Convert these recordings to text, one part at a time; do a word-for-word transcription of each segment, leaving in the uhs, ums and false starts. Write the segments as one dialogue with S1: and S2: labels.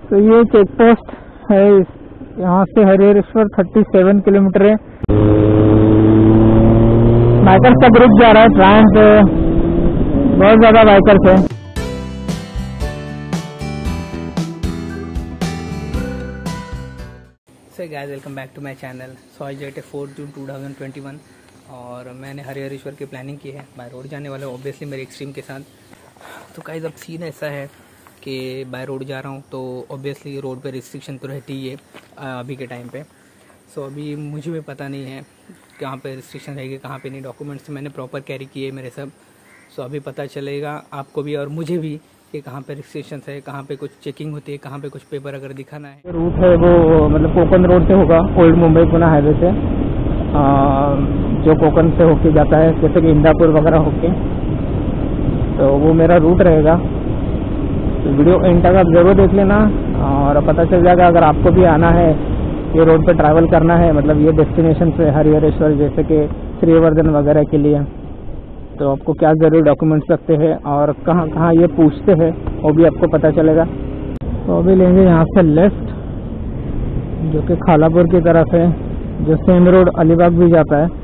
S1: तो ये check post है, यहाँ से हरिहरेश्वर सैंतीस किलोमीटर है। बाइकर्स का ग्रुप जा रहा है ट्रायन पे, बहुत ज्यादा बाइकर्स है।
S2: So guys, welcome back to my channel. So आज डेट है four June two thousand twenty one और मैंने हरिहरेश्वर की प्लानिंग की है। बाय रोड जाने वाला हूँ ऑब्वियसली मेरे एक्सट्रीम के साथ। तो गाइस अब सीन ऐसा है कि बाय रोड जा रहा हूँ तो ऑब्वियसली रोड पे रिस्ट्रिक्शन तो रहती ही है अभी के टाइम पे। सो so, अभी मुझे भी पता नहीं है कहाँ पे रिस्ट्रिक्शन रहेगी कहाँ पे नहीं। डॉक्यूमेंट्स मैंने प्रॉपर कैरी किए मेरे सब। सो so, अभी पता चलेगा आपको भी और मुझे भी कि कहाँ पे रिस्ट्रिक्शन है, कहाँ पे कुछ चेकिंग होती है, कहाँ पे कुछ पेपर अगर दिखाना है।
S1: रूट है वो मतलब कोकण रोड से होगा, ओल्ड मुंबई पुणे हाईवे से, आ, जो कोकण से होके जाता है जैसे कि इंदापुर वगैरह होके, तो वो मेरा रूट रहेगा। तो वीडियो एंड तक आप जरूर देख लेना और पता चल जाएगा अगर आपको भी आना है, ये रोड पे ट्रैवल करना है, मतलब ये डेस्टिनेशन से हरिहरेश्वर जैसे कि श्रीवर्धन वगैरह के लिए, तो आपको क्या ज़रूर डॉक्यूमेंट्स लगते हैं और कहाँ कहाँ ये पूछते हैं वो भी आपको पता चलेगा। तो अभी लेंगे यहाँ से लेफ्ट, जो कि खालापुर की तरफ है, जो सेम रोड अलीबाग भी जाता है।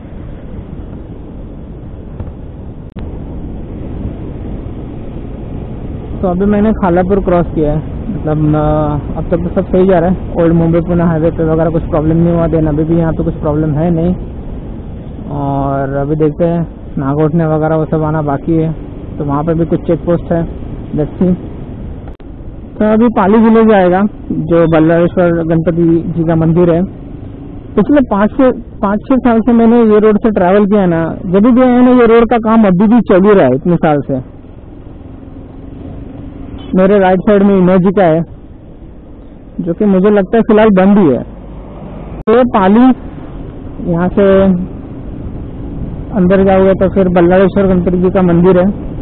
S1: तो अभी मैंने खालापुर क्रॉस किया है, मतलब अब तक तो सब सही जा रहा है। ओल्ड मुंबई पुणे हाईवे पे वगैरह कुछ प्रॉब्लम नहीं हुआ, देन अभी भी यहाँ पे कुछ प्रॉब्लम है नहीं। और अभी देखते हैं नागोठने वगैरह वो सब आना बाकी है, तो वहाँ पे भी कुछ चेक पोस्ट है, लेट्स सी। तो अभी पाली विलेज आएगा, जो बल्लारेश्वर गणपति जी का मंदिर है। पिछले पाँच से पाँच छः साल से मैंने ये रोड से ट्रैवल किया ना, जब भी आया ना ये रोड का काम अभी भी चल ही रहा है इतने साल से। मेरे राइट साइड में इमर्जिका है, जो कि मुझे लगता है फिलहाल बंद ही है। तो पाली यहाँ से अंदर जाओगे तो फिर बल्लारेश्वर गणपति जी का मंदिर है।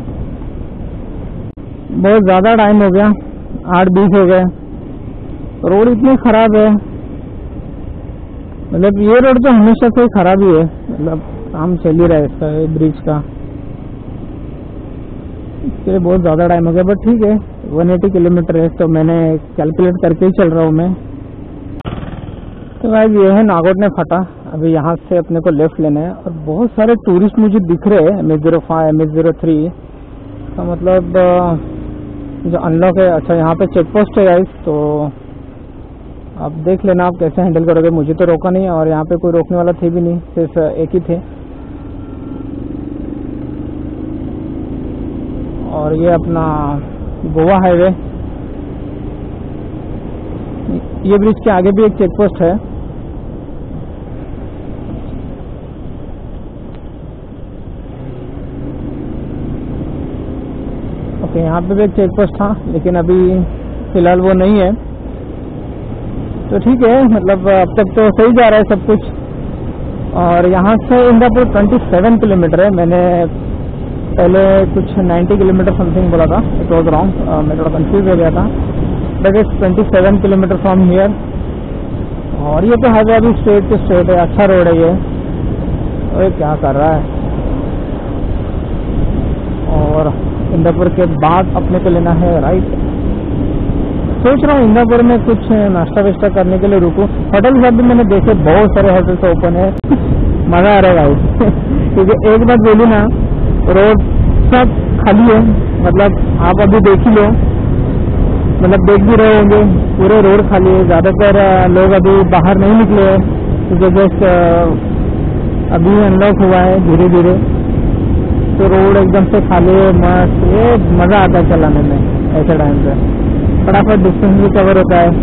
S1: बहुत ज़्यादा टाइम हो गया, आठ बीस हो गए। रोड इतनी खराब है, मतलब ये रोड तो हमेशा से खराब ही है, मतलब काम चल ही रहा है इसका, ये ब्रिज का। इसके लिए बहुत ज़्यादा टाइम हो गया, बट ठीक है, एक सौ अस्सी किलोमीटर है तो मैंने कैलकुलेट करके ही चल रहा हूँ मैं। तो भाई ये है नागोठने फटा। अभी यहाँ से अपने को लेफ्ट लेना है और बहुत सारे टूरिस्ट मुझे दिख रहे हैं, M H zero five M H zero three का मतलब जो अनलॉक है। अच्छा यहाँ पे चेक पोस्ट है गाइस, तो आप देख लेना आप कैसे हैंडल करोगे। मुझे तो रोका नहीं और यहाँ पे कोई रोकने वाला थे भी नहीं, सिर्फ एक ही थे। और ये अपना गोवा हाईवे, ये ब्रिज के आगे भी एक चेक पोस्ट है। ओके, यहाँ पे भी एक चेक पोस्ट था लेकिन अभी फिलहाल वो नहीं है, तो ठीक है, मतलब अब तक तो सही जा रहा है सब कुछ। और यहाँ से इंदापुर सत्ताईस किलोमीटर है, मैंने पहले कुछ नब्बे किलोमीटर समथिंग बोला था, इट वॉज रॉन्ग, मैं थोड़ा कंफ्यूज हो गया था। बट इट्स सत्ताईस किलोमीटर फ्रॉम हियर। और ये तो हाईवे अभी स्ट्रेट टू स्ट्रेट है, अच्छा रोड है ये। ओए क्या कर रहा है। और इंदापुर के बाद अपने को लेना है राइट। सोच रहा हूँ इंदापुर में कुछ नाश्ता वाश्ता करने के लिए रुकूं। होटल सब भी मैंने देखे, बहुत सारे होटल्स ओपन है, मजा आ रहा है भाई। क्योंकि एक बात बोली ना, रोड सब खाली है, मतलब आप अभी देख ही लो, मतलब देख भी रहे होंगे पूरे रोड खाली है। ज़्यादातर लोग अभी बाहर नहीं निकले हैं क्योंकि जस्ट अभी अनलॉक हुआ है धीरे धीरे, तो रोड एकदम से खाली है, मस्त। ये मज़ा आता है चलाने में ऐसे टाइम पे, फटाफट डिस्टेंस भी कवर होता है।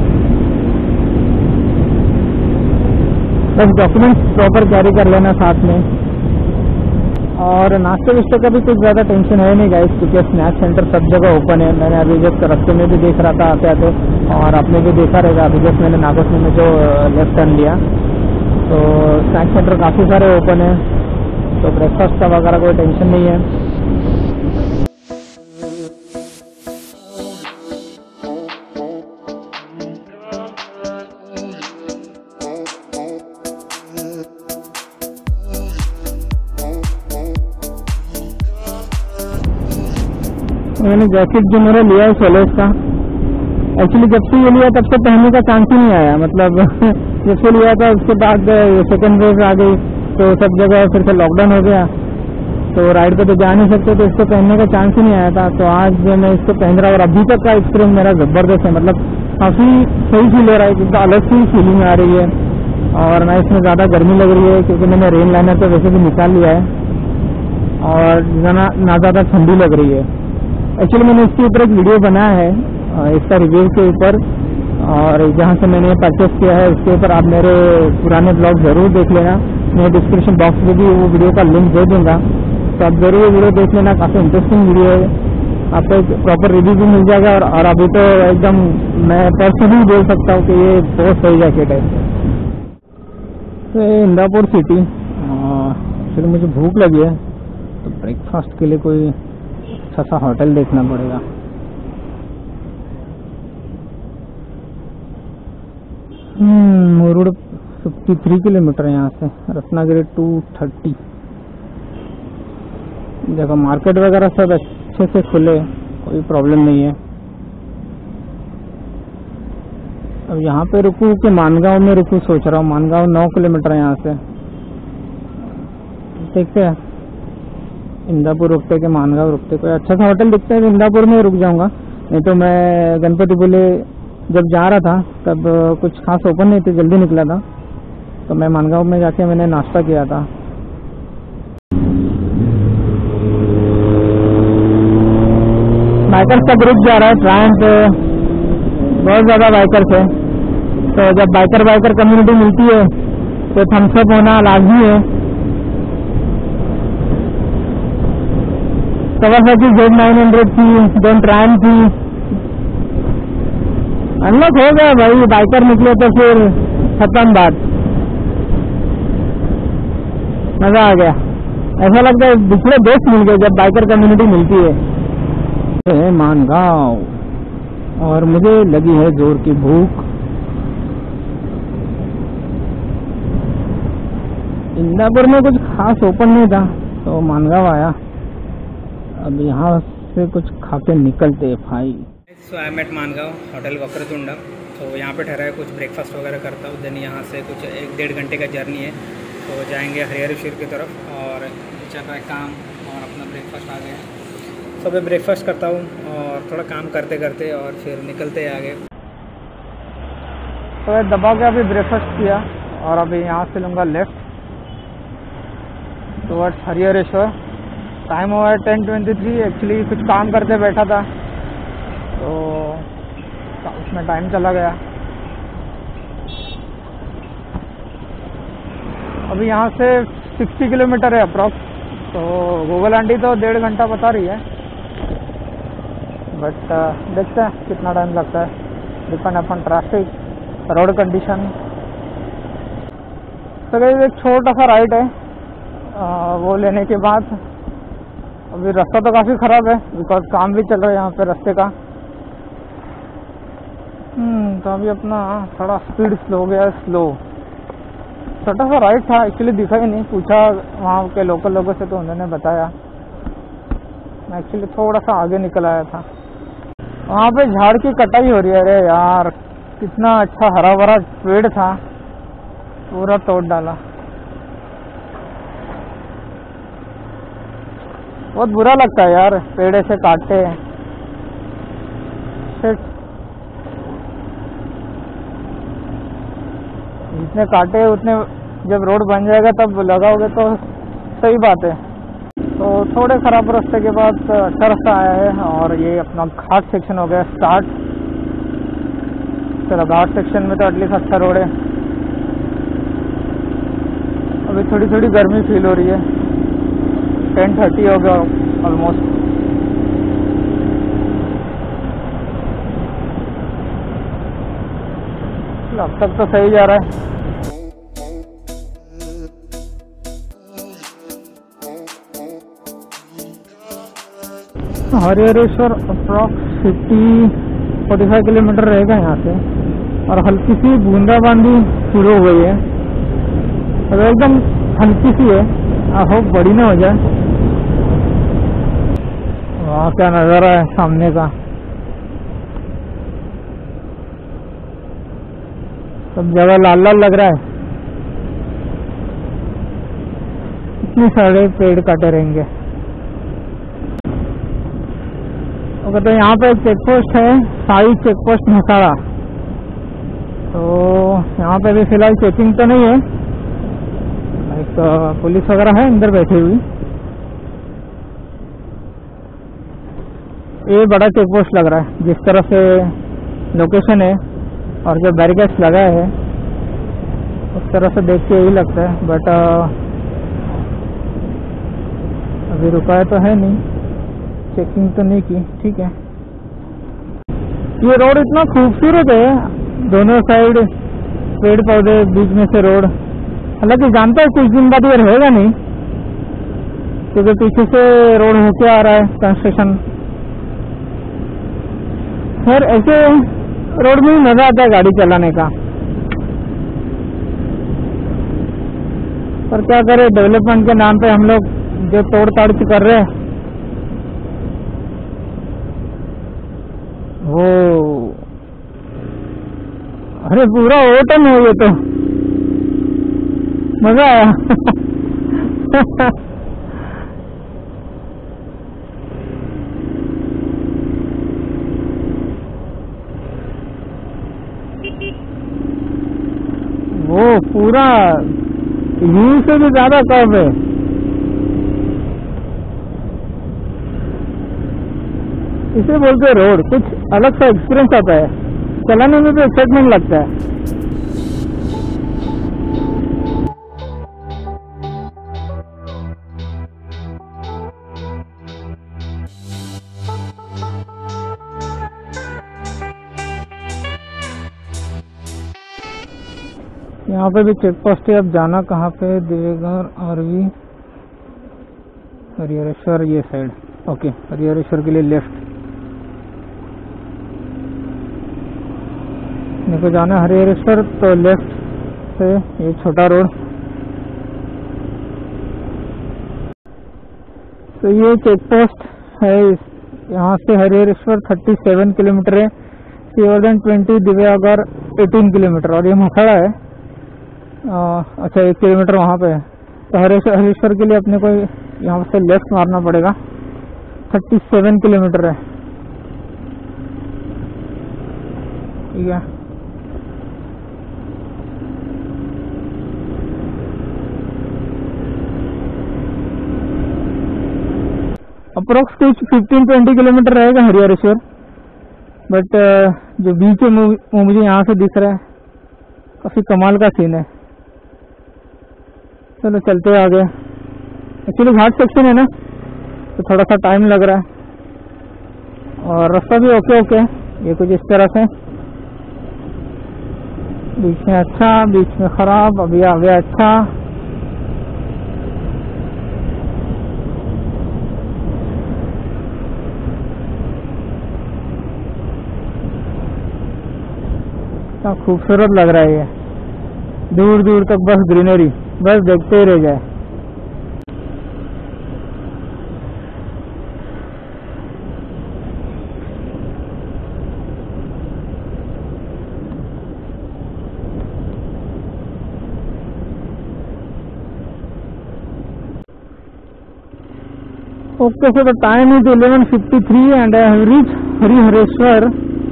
S1: बस डॉक्यूमेंट्स प्रॉपर कैरी कर लेना साथ में। और नाश्ते वाश्ते का भी कुछ ज़्यादा टेंशन है नहीं गाइस, क्योंकि स्नैक सेंटर सब जगह ओपन है। मैंने अभी जस्ट रास्ते में भी देख रहा था आते आते, और आपने भी देखा रहेगा अभी जस्ट मैंने नागोठने में जो लेफ्ट टर्न लिया, तो स्नैक सेंटर काफ़ी सारे ओपन है, तो ब्रेकफास्ट का वगैरह कोई टेंशन नहीं है। मैंने जैकेट जो मेरा लिया है सोलेस का, एक्चुअली जब से ये लिया तब से पहनने का चांस ही नहीं आया, मतलब जब से लिया था उसके बाद सेकेंड वेव आ गई तो सब जगह फिर से लॉकडाउन हो गया, तो राइड पे तो जा नहीं सकते, तो इसको पहनने का चांस ही नहीं आया था। तो आज मैं इसको पहन रहा हूँ और अभी तक का एक्सपीरियंस मेरा जबरदस्त है, मतलब काफ़ी सही फील हो रहा है, एकदम अलग सी फीलिंग आ रही है। और ना इसमें ज़्यादा गर्मी लग रही है क्योंकि मैंने रेन लाइनर तो वैसे भी निकाल लिया है, और ना ना ज़्यादा ठंडी लग रही है। एक्चुअली मैंने इसके ऊपर एक वीडियो बनाया है, इसका रिव्यू के ऊपर, और जहाँ से मैंने परचेस किया है उसके ऊपर आप मेरे पुराने ब्लॉग ज़रूर देख लेना, मैं डिस्क्रिप्शन बॉक्स में भी वो वीडियो का लिंक दे दूँगा, तो आप जरूर वीडियो देख लेना, काफ़ी इंटरेस्टिंग वीडियो है, आपको एक प्रॉपर रिव्यू भी मिल जाएगा। और, और अभी तो एकदम मैं पर्सनली बोल सकता हूँ कि ये बहुत सही जैकेट है। तो ये इंदापुर सिटी, फिर मुझे भूख लगी है तो ब्रेकफास्ट के लिए कोई अच्छा सा होटल देखना पड़ेगा। Hmm Murud fifty three kilometre है यहाँ से, रत्नागिरी टू थर्टी। देखो मार्केट वगैरह सब अच्छे से खुले, कोई प्रॉब्लम नहीं है। अब यहाँ पे रुकूँ कि मानगांव में रुकूँ सोच रहा हूँ। मानगांव नौ किलोमीटर है यहाँ से, देखते हैं इंदापुर रुकते कि मानगांव रुकते। कोई अच्छा सा होटल दिखता है इंदापुर में रुक जाऊँगा, नहीं तो मैं गणपति बोले जब जा रहा था तब कुछ खास ओपन नहीं थे, जल्दी निकला था, तो मैं मानगांव में जाके मैंने नाश्ता किया था। बाइकर्स का ग्रुप जा रहा है ट्रायम्फ, बहुत ज़्यादा बाइकर्स है, तो जब बाइकर बाइकर कम्युनिटी मिलती है तो थम्स अप होना लाजमी है। कवासाकी जेड नाइन हंड्रेड थी, देन ट्रायम्फ थी, अनलॉक हो गया भाई, बाइकर निकले तो फिर खत्म बात, मजा आ गया। ऐसा लगता है दूसरे दोस्त मिल गए जब बाइकर कम्युनिटी मिलती है। है मानगांव और मुझे लगी है जोर की भूख। इंदापुर में कुछ खास ओपन नहीं था तो मानगांव आया, अब यहाँ से कुछ खा के निकलते भाई।
S2: So I am at Mangaon, hotel Vakratunda. तो यहाँ पे ठहरा है, कुछ ब्रेकफास्ट वगैरह करता हूँ, देन यहाँ से कुछ एक डेढ़ घंटे का जर्नी है, तो जाएंगे हरिहरेश्वर की तरफ, और चल रहा है काम और अपना ब्रेकफास्ट आ गया। तो मैं ब्रेकफास्ट करता हूँ और थोड़ा काम करते करते और फिर निकलते हैं आगे।
S1: तो दबा के अभी ब्रेकफास्ट किया और अभी यहाँ से लूँगा लेफ्ट टुवर्ड्स हरिहरेश्वर। टाइम हुआ है टेन ट्वेंटी थ्री। एक्चुअली कुछ काम करते बैठा था तो उसमें टाइम चला गया। अभी यहाँ से सिक्सटी किलोमीटर है अप्रॉक्स, तो गूगल आंटी तो डेढ़ घंटा बता रही है, बट देखते हैं कितना टाइम लगता है, डिपेंड अपन ट्रैफिक, रोड कंडीशन। तो गाइस एक छोटा सा राइड है, आ, वो लेने के बाद अभी रास्ता तो काफ़ी ख़राब है बिकॉज काम भी चल रहा है यहाँ पे रास्ते का। हम्म तो अभी अपना थोड़ा स्पीड स्लो हो गया, स्लो। छोटा सा राइड था, एक्चुअली दिखा ही नहीं, पूछा वहाँ के लोकल लोगों से तो उन्होंने बताया। मैं एक्चुअली थोड़ा सा आगे निकल आया था, वहाँ पे झाड़ की कटाई हो रही है। अरे यार कितना अच्छा हरा भरा पेड़ था, पूरा तोड़ डाला, बहुत बुरा लगता है यार, पेड़ ऐसे काटते हैं। जितने काटे उतने जब रोड बन जाएगा तब लगाओगे तो सही बात है। तो थोड़े खराब रास्ते के बाद अच्छा रास्ता आया है और ये अपना घाट सेक्शन हो गया स्टार्ट। चलो घाट सेक्शन में तो एटलीस्ट अच्छा रोड है। अभी थोड़ी थोड़ी गर्मी फील हो रही है, टेन थर्टी हो गया ऑलमोस्ट। अब तक तो सही जा रहा है। Harihareshwar approx fifty forty five kilometre रहेगा यहाँ से, और हल्की सी बूंदाबांदी शुरू हो गई है, अब एकदम हल्की सी है, आई होप बड़ी ना हो जाए। वहाँ क्या नज़ारा है सामने का, सब जगह लाल लाल लग रहा है, इतने सारे पेड़ काटे रहेंगे। तो कहते हैं यहाँ पे एक चेक पोस्ट है, साई चेक पोस्ट महसाड़ा। तो यहाँ पे भी फिलहाल चेकिंग तो नहीं है, लाइक पुलिस वगैरह है अंदर बैठी हुई। ये बड़ा चेक पोस्ट लग रहा है, जिस तरह से लोकेशन है और जो बैरिकेड्स लगा है उस तरह से देख के यही लगता है। बट अभी रुका तो है नहीं, चेकिंग तो नहीं की, ठीक है। ये रोड इतना खूबसूरत है, दोनों साइड पेड़ पौधे, बीच में से रोड। हालांकि जानता है कुछ दिन बाद ये रहेगा नहीं, क्योंकि पीछे से रोड होके आ रहा है कंस्ट्रक्शन। खैर ऐसे रोड में ही मजा आता है गाड़ी चलाने का, पर क्या करें, डेवलपमेंट के नाम पे हम लोग जो तोड़ ताड़ कर रहे हैं वो, अरे पूरा ओटन हो ये तो, मजा आया। वो पूरा यू से भी ज्यादा कर्व है। इसे बोलते हैं रोड, कुछ अलग सा एक्सपीरियंस आता है, चलाने में भी एक्साइटमेंट लगता है। यहाँ पे भी चेक पोस्ट है। अब जाना कहाँ पे, देवघर, आरवी, हरिहरेश्वर, ये साइड। ओके, हरिहरेश्वर के लिए लेफ्ट मेरे को जाना है हरिहरेश्वर, तो लेफ्ट से ये छोटा रोड। तो ये चेक पोस्ट है, यहाँ से हरिहरेश्वर सैंतीस किलोमीटर है, सीवर्धन बीस, दिव्यागढ़ अठारह किलोमीटर, और ये महसाड़ा है। आ, अच्छा एक किलोमीटर वहाँ पे है। तो हरेश्वर हरेश्वर के लिए अपने को यहाँ से लेफ्ट मारना पड़ेगा, सैंतीस किलोमीटर है, ठीक है। अप्रोक्स कुछ पंद्रह बीस किलोमीटर रहेगा हरिहरेश्वर, बट जो बीच है वो मुझे यहाँ से दिख रहा है, काफी कमाल का सीन है। चलो चलते हैं आगे। एक्चुअली घाट सेक्शन है ना, तो थोड़ा सा टाइम लग रहा है, और रास्ता भी ओके ओके है। ये कुछ इस तरह से, बीच में अच्छा, बीच में खराब, अभी आगे अच्छा। क्या खूबसूरत लग रहा है ये, दूर दूर तक बस ग्रीनरी, बस देखते ही रह जाए। Okay, so the time is eleven fifty-three and I have reached Harihareshwar.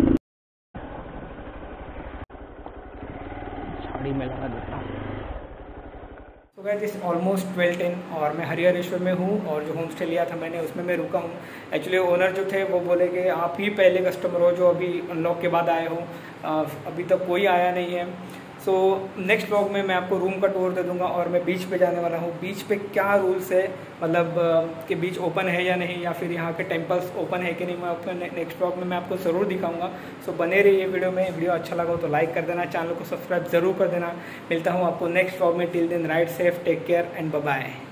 S2: झाड़ी में लगा देता हूँ। तो guys it's almost twelve ten और मैं हरिहरेश्वर में हूँ, और जो होम स्टे लिया था मैंने उसमें मैं रुका हूँ। एक्चुअली ओनर जो थे वो बोले कि आप ही पहले कस्टमर हो जो अभी अनलॉक के बाद आए हो, अभी तक कोई आया नहीं है। सो नेक्स्ट ब्लॉग में मैं आपको रूम का टूर दे दूंगा, और मैं बीच पे जाने वाला हूँ। बीच पे क्या रूल्स है, मतलब कि बीच ओपन है या नहीं, या फिर यहाँ के टेम्पल्स ओपन है कि नहीं, मैं अपने नेक्स्ट ब्लॉग में मैं आपको ज़रूर दिखाऊंगा। सो बने रहिए वीडियो में। वीडियो अच्छा लगा हो तो लाइक कर देना, चैनल को सब्सक्राइब जरूर कर देना। मिलता हूँ आपको नेक्स्ट ब्लॉग में। Till then ride safe, take care and bye bye.